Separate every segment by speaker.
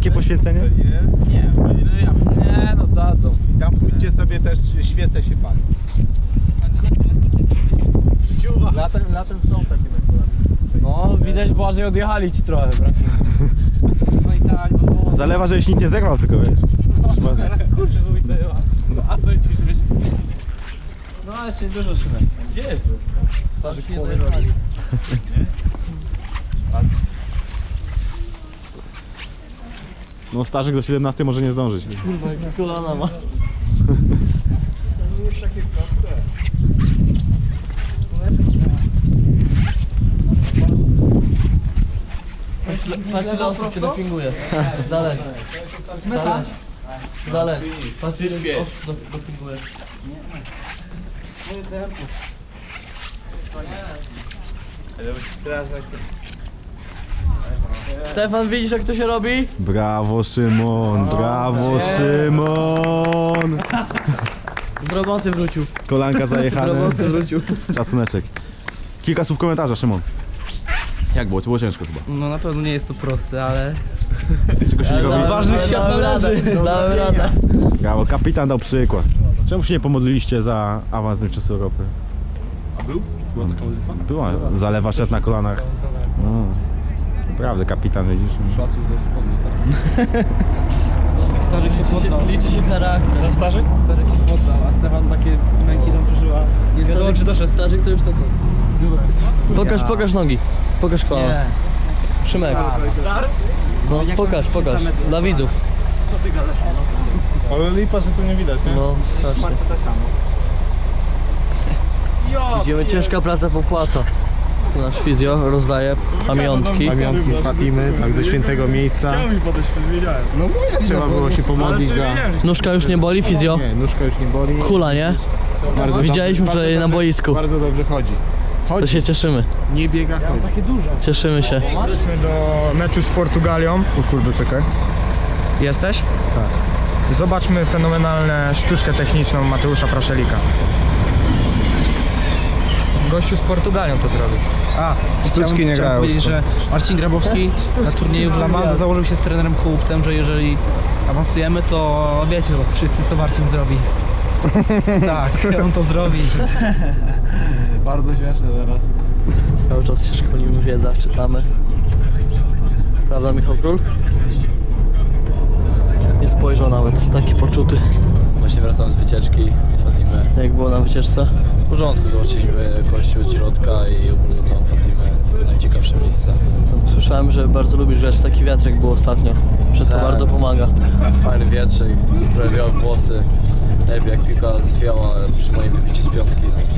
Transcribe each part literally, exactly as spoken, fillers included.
Speaker 1: takie poświęcenie?
Speaker 2: Nie,
Speaker 3: Nie, no dadzą.
Speaker 2: tam pójdźcie sobie też, świece się pali. Latem, latem są takie nakładane.
Speaker 3: No, widać Błażej odjechali ci trochę w rankingu.
Speaker 2: No i tak, no to...
Speaker 1: Zalewa, żebyś nic nie zerwał, tylko wiesz.
Speaker 2: No, teraz kurczę z ulicy, no apel ci, żebyś...
Speaker 3: No, ale jeszcze dużo szymek.
Speaker 2: Gdzie jest?
Speaker 3: Starzy
Speaker 2: Nie
Speaker 3: połowy
Speaker 2: dojechali.
Speaker 1: No Starzyk do siedemnastej może nie zdążyć.
Speaker 3: Kurwa, jakie kolana ma.
Speaker 2: To już takie proste.
Speaker 3: Patrz ile osób cię dopinguje. Zaleć. Zaleć. Zaleć. Patrz ile osób dopinguje. Stefan, widzisz jak to się robi?
Speaker 1: Brawo Szymon, brawo Szymon!
Speaker 3: Z roboty wrócił.
Speaker 1: Kolanka
Speaker 3: Z
Speaker 1: zajechane.
Speaker 3: roboty wrócił.
Speaker 1: Szacuneczek. Kilka słów komentarza, Szymon. Jak było? To było ciężko chyba.
Speaker 4: No na pewno nie jest to proste, ale
Speaker 1: Czego się nie robi?
Speaker 3: Ważnych świat należy. Dałem radę.
Speaker 1: Brawo, kapitan dał przykład. Czemu się nie pomodliliście za awans do Mistrzostw Europy?
Speaker 2: A był? Była taka modlitwa?
Speaker 1: Była, zalewa szedł na kolanach. No. Naprawdę, kapitan, widzisz?
Speaker 2: Szacun za spodnie, tak.
Speaker 4: Starzyk się poddał.
Speaker 3: Liczy się charakter.
Speaker 2: Za Starzyk?
Speaker 4: Starzyk się poddał, a Stefan takie męki tam przeżyła. Nie wiadomo czy doszedł.
Speaker 3: Starzyk to już to. Pokaż, pokaż nogi. Pokaż kolana.
Speaker 4: Nie.
Speaker 3: Szymek. No pokaż, pokaż. Dla widzów.
Speaker 2: Ale lipa, że tu nie widać, nie?
Speaker 3: No strasznie.
Speaker 2: tak samo.
Speaker 3: Widzimy, ciężka praca popłaca. Tu nasz fizjo rozdaje pamiątki.
Speaker 2: Pamiątki z Fatimy, tak ze świętego miejsca.
Speaker 5: Chciałem mi podejść, wiedziałem.
Speaker 2: No mówię, trzeba było się pomodlić za...
Speaker 3: Nóżka już nie boli, fizjo?
Speaker 2: Nie, nóżka już nie boli.
Speaker 3: Hula, nie?
Speaker 2: Bardzo
Speaker 3: Widzieliśmy
Speaker 2: dobrze,
Speaker 3: wczoraj
Speaker 2: bardzo
Speaker 3: na
Speaker 2: dobrze-
Speaker 3: boisku.
Speaker 2: Bardzo dobrze chodzi.
Speaker 3: To
Speaker 2: Chodzi,
Speaker 3: się cieszymy.
Speaker 2: nie biega, chodzi. Takie duże.
Speaker 3: Cieszymy się.
Speaker 5: Wróćmy do meczu z Portugalią.
Speaker 2: O kurde, czekaj.
Speaker 5: Jesteś? Tak. Zobaczmy fenomenalną sztuczkę techniczną Mateusza Praszelika. Gościu z Portugalią to zrobił.
Speaker 2: A, sztuczki nie grają.
Speaker 4: powiedzieć, że Marcin Grabowski na turnieju w La Mans założył się z trenerem Chłopcem, że jeżeli awansujemy, to wiecie, to wszyscy co Marcin zrobi. Tak, on to zrobi.
Speaker 3: Bardzo śmieszne teraz. Cały czas się szkolimy, wiedza, czytamy. Prawda, Michał Król? Nie spojrzał nawet, taki poczuty.
Speaker 6: Właśnie wracam z wycieczki z Fatimy.
Speaker 3: Jak było na wycieczce?
Speaker 6: W porządku, zobaczyliśmy kościół od środka i ogólnie całą Fatimę. Najciekawsze miejsca.
Speaker 3: To słyszałem, że bardzo lubisz grać w taki wiatr, jak było ostatnio. Że to
Speaker 6: Tak.
Speaker 3: bardzo pomaga.
Speaker 6: Fajny wietrzyk, trochę wiał włosy. Lepiej jak piłka zwiała przy moim wybiciu z piątki.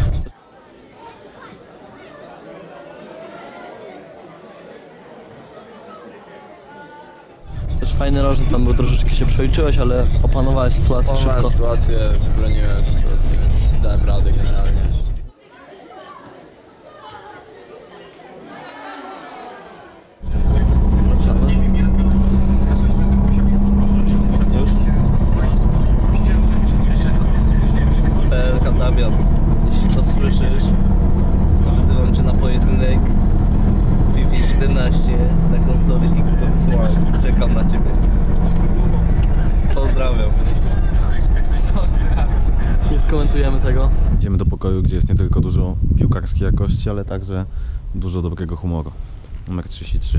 Speaker 3: Też fajny rożny tam był, troszeczkę się przeliczyłeś, ale opanowałeś sytuację
Speaker 6: Opanowałem
Speaker 3: szybko.
Speaker 6: sytuację, wybroniłem sytuację, więc dałem radę generalnie.
Speaker 3: Już? P. Damian, jeśli to słyszysz, to wyzywam cię na pojedynek FIFA siedemnaście na konsoli Xbox One. Czekam na ciebie. Pozdrawiam. Nie skomentujemy tego.
Speaker 1: Idziemy do pokoju, gdzie jest nie tylko dużo piłkarskiej jakości, ale także dużo dobrego humoru. Numer trzydzieści trzy.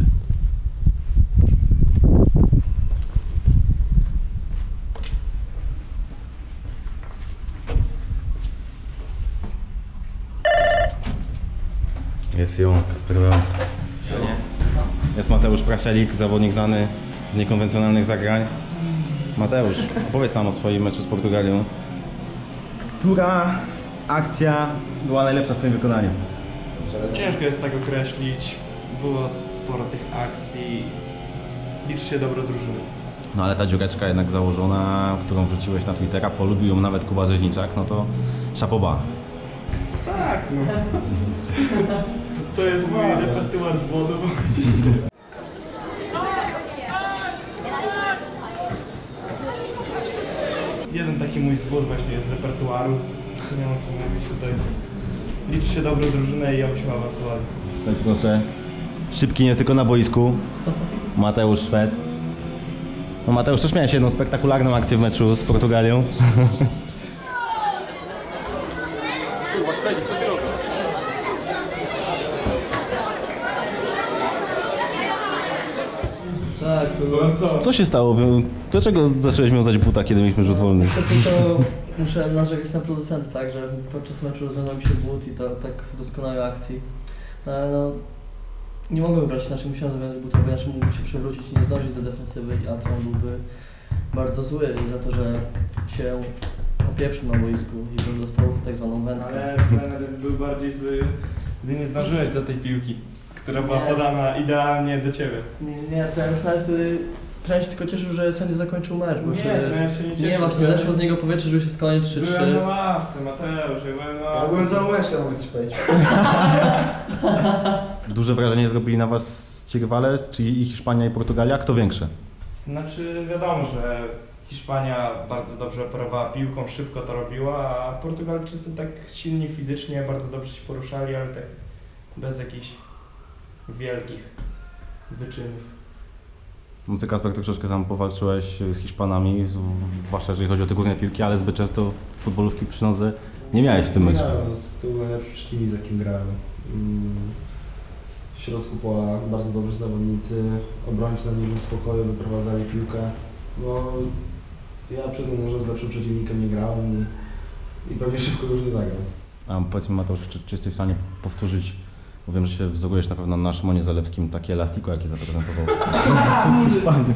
Speaker 1: Jest ją, Kasper Wełna. Jest Mateusz Praszelik, zawodnik znany z niekonwencjonalnych zagrań. Mateusz, opowiedz nam o swoim meczu z Portugalią. Która akcja była najlepsza w twoim wykonaniu?
Speaker 7: Ciężko jest tak określić. Było sporo tych akcji. Liczy się dobro drużyny.
Speaker 1: No ale ta dziureczka jednak założona, którą wrzuciłeś na Twittera, polubił ją nawet Kuba Rzeźniczak, no to szapoba.
Speaker 7: Tak, no. To jest mój repertuar z wodą. Jeden taki mój zbór właśnie jest z repertuaru. Nie ma co mówić tutaj. Liczy się dobro drużyny i abyśmy awansowali.
Speaker 1: Tak proszę. Szybki nie tylko na boisku. Mateusz Szwed. No Mateusz, też miałeś jedną spektakularną akcję w meczu z Portugalią.
Speaker 3: Tak, to...
Speaker 1: Co, co się stało? Dlaczego zacząłeś wiązać buta, kiedy mieliśmy rzut wolny?
Speaker 3: Niestety to muszę narzekać na producenta, tak, że podczas meczu rozwiązał mi się but i to tak w doskonałej akcji. No, ale no, nie mogłem wybrać inaczej, musiałem zawiązać buta, bo inaczej mógłbym się przewrócić i nie zdążyć do defensywy, a to on byłby bardzo zły za to, że się opieprzył na boisku i bym dostał tak zwaną wędkę.
Speaker 7: Ale trener był bardziej zły, gdy nie zdążyłeś do tej piłki, która była
Speaker 3: Nie.
Speaker 7: podana idealnie do ciebie.
Speaker 3: Nie, nie, trener już nawet y, trener się tylko cieszył, że sędzia zakończył mecz, bo
Speaker 7: Nie,
Speaker 3: się,
Speaker 7: trener się nie cieszył.
Speaker 3: nie właśnie
Speaker 7: Byłem-
Speaker 3: zeszło z niego powietrze, żeby się skończyć trzy
Speaker 7: Byłem na
Speaker 3: trzy.
Speaker 7: ławce, Mateusz, ja byłem na ławce.
Speaker 8: Ja byłem całą mecz, mogę coś powiedzieć.
Speaker 1: Duże wrażenie zrobili na was ci rywale, czyli i Hiszpania i Portugalia? Kto większe?
Speaker 7: Znaczy wiadomo, że Hiszpania bardzo dobrze operowała piłką, szybko to robiła, a Portugalczycy tak silni fizycznie, bardzo dobrze się poruszali, ale tak bez jakichś wielkich wyczynów.
Speaker 1: No ty, Kasper, troszeczkę tam powalczyłeś z Hiszpanami, zwłaszcza jeżeli chodzi o te górne piłki, ale zbyt często futbolówki przy nodze nie miałeś w tym meczu.
Speaker 8: Ja z tyłu najlepszy kimś, z jakim grałem. Mm, W środku pola bardzo dobrzy zawodnicy, obrońcy na dużym spokoju wyprowadzali piłkę. No, ja przyznam, może z lepszym przeciwnikiem nie grałem i, i pewnie szybko już nie zagram.
Speaker 1: A powiedz mi, Mateusz, czy, czy jesteś w stanie powtórzyć, bo wiem, że się wzorujesz na pewno na Szymonie Zalewskim, takie elastiko, jakie zaprezentował przez Hiszpanię.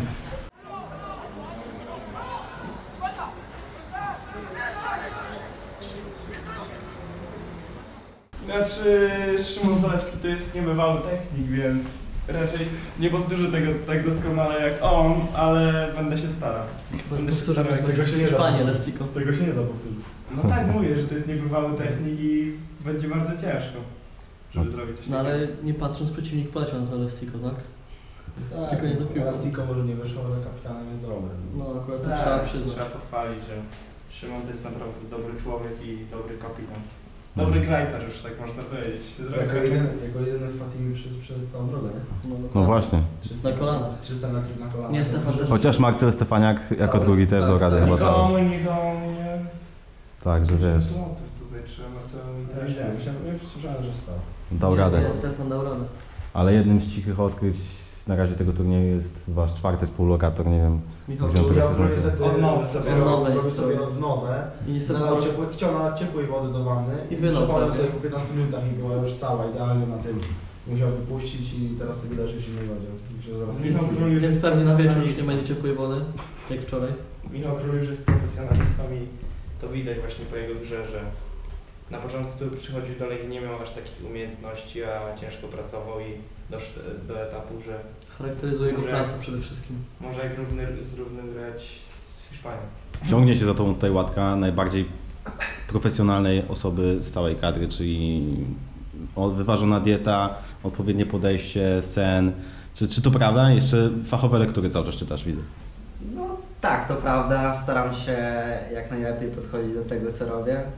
Speaker 7: Znaczy Szymon Zalewski to jest niebywały technik, więc raczej nie powtórzę tego tak doskonale jak on, ale będę się starał. Będę się
Speaker 3: Powtórzę
Speaker 7: starał.
Speaker 8: tego się nie da
Speaker 3: Hiszpanię,
Speaker 8: powtórzyć.
Speaker 3: Lestico.
Speaker 8: Tego się nie da powtórzyć.
Speaker 7: No tak mówię, że to jest niebywały technik i będzie bardzo ciężko, żeby
Speaker 1: No.
Speaker 7: zrobić coś
Speaker 3: No
Speaker 7: takiego.
Speaker 3: ale nie patrząc, przeciwnik poleciał na to Lestico, tak? Tylko nie za piłką.
Speaker 8: Elastiko może nie wyszło, ale kapitanem jest dobry.
Speaker 3: No akurat to
Speaker 7: Tak,
Speaker 3: trzeba przyznać.
Speaker 7: Trzeba pochwalić, że Szymon to jest naprawdę dobry człowiek i dobry kapitan. Dobry krajcar już tak można powiedzieć. Zrobił
Speaker 8: Jako
Speaker 7: taki-
Speaker 8: jeden, jako jeden w Fatimi przez, przez całą drogę, nie?
Speaker 3: No,
Speaker 1: No
Speaker 3: dokładnie.
Speaker 1: właśnie.
Speaker 3: Na kolanach.
Speaker 8: trzysta metrów na kolana.
Speaker 3: Nie, Stefan też.
Speaker 1: Chociaż Marcel Stefaniak jako
Speaker 8: Cały-
Speaker 1: drugi też
Speaker 8: tak,
Speaker 1: dał radę
Speaker 8: tak.
Speaker 1: chyba cały.
Speaker 7: Nikomu, nikomu nie.
Speaker 1: Tak, że wiesz,
Speaker 7: Złotych tutaj trzeba całym
Speaker 8: Ja widziałem, myślałem, ja słyszałem, że stał.
Speaker 1: dał
Speaker 3: Nie,
Speaker 1: radę.
Speaker 3: Nie, Stefan dał radę.
Speaker 1: Ale jednym z cichych odkryć na razie tego turnieju jest wasz czwarty współlokator, nie wiem.
Speaker 3: Michał
Speaker 1: Wziął
Speaker 3: Czurek.
Speaker 1: teraz
Speaker 8: Ja
Speaker 1: sezonkę.
Speaker 8: niestety
Speaker 7: Odnowę
Speaker 8: sobie
Speaker 7: sobie.
Speaker 8: robił-
Speaker 3: Odnowę
Speaker 8: zrobił
Speaker 3: jest
Speaker 8: sobie
Speaker 3: to.
Speaker 8: odnowę.
Speaker 3: I niestety
Speaker 8: Nalał
Speaker 3: po
Speaker 8: ciepłe, chciał nalać ciepłej wody do wanny
Speaker 3: I
Speaker 8: i
Speaker 3: wylał
Speaker 8: przepalił
Speaker 3: prawie.
Speaker 8: sobie po piętnastu minutach i była już cała idealnie na tym. Musiał wypuścić i teraz sobie leży się nie wodzie. Myślę, że zaraz
Speaker 7: Michał
Speaker 8: pięć-
Speaker 7: Król już
Speaker 3: Więc
Speaker 7: jest
Speaker 3: pewnie na wieczór już nie
Speaker 7: profesjonalistą.
Speaker 3: będzie ciepłej wody, jak wczoraj.
Speaker 7: Michał Król już jest profesjonalistą i to widać właśnie po jego grze, że na początku, kiedy przychodził do Legii, nie miał aż takich umiejętności, a ciężko pracował i doszedł do etapu, że
Speaker 3: Charakteryzuje jego
Speaker 7: Może-
Speaker 3: pracę przede wszystkim.
Speaker 7: może jak równy, z równym grać z Hiszpanią.
Speaker 1: Ciągnie się za tą tutaj łatka najbardziej profesjonalnej osoby z całej kadry, czyli o- wyważona dieta, odpowiednie podejście, sen. Czy, czy to prawda? Jeszcze fachowe lektury cały czas czytasz, widzę.
Speaker 9: No tak, to prawda. Staram się jak najlepiej podchodzić do tego, co robię, e,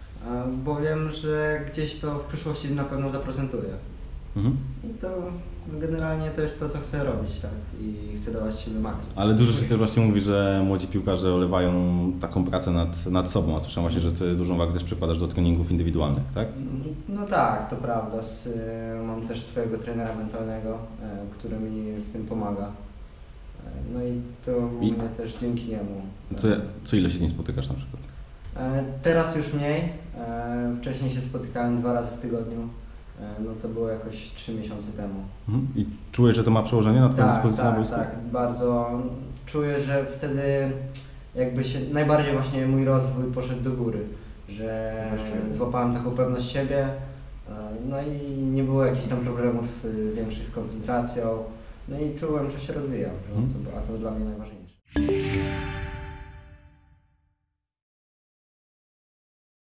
Speaker 9: bo wiem, że gdzieś to w przyszłości na pewno zaprezentuję.
Speaker 1: Mhm.
Speaker 9: I to generalnie to jest to, co chcę robić, tak? I chcę dawać siebie maks.
Speaker 1: Ale dużo się też właśnie mówi, że młodzi piłkarze olewają taką pracę nad, nad sobą, a słyszałem właśnie, że ty dużą wagę też przykładasz do treningów indywidualnych, tak?
Speaker 9: No tak, to prawda. S- e, Mam też swojego trenera mentalnego, e, który mi w tym pomaga. E, No i to
Speaker 1: I-
Speaker 9: głównie też dzięki niemu.
Speaker 1: Co, co ile się z nim spotykasz na przykład?
Speaker 9: E, Teraz już mniej. E, Wcześniej się spotykałem dwa razy w tygodniu. E, No to było jakoś trzy miesiące temu.
Speaker 1: Mhm. I czujesz, że to ma przełożenie na twoją
Speaker 9: Tak,
Speaker 1: dyspozycję na
Speaker 9: tak,
Speaker 1: boisku?
Speaker 9: tak. Bardzo czuję, że wtedy jakby się najbardziej właśnie mój rozwój poszedł do góry, że złapałem taką pewność siebie, e, no i nie było jakichś tam problemów y, większych z koncentracją, no i czułem, że się rozwijam, że
Speaker 1: Mhm.
Speaker 9: to, a to dla mnie najważniejsze.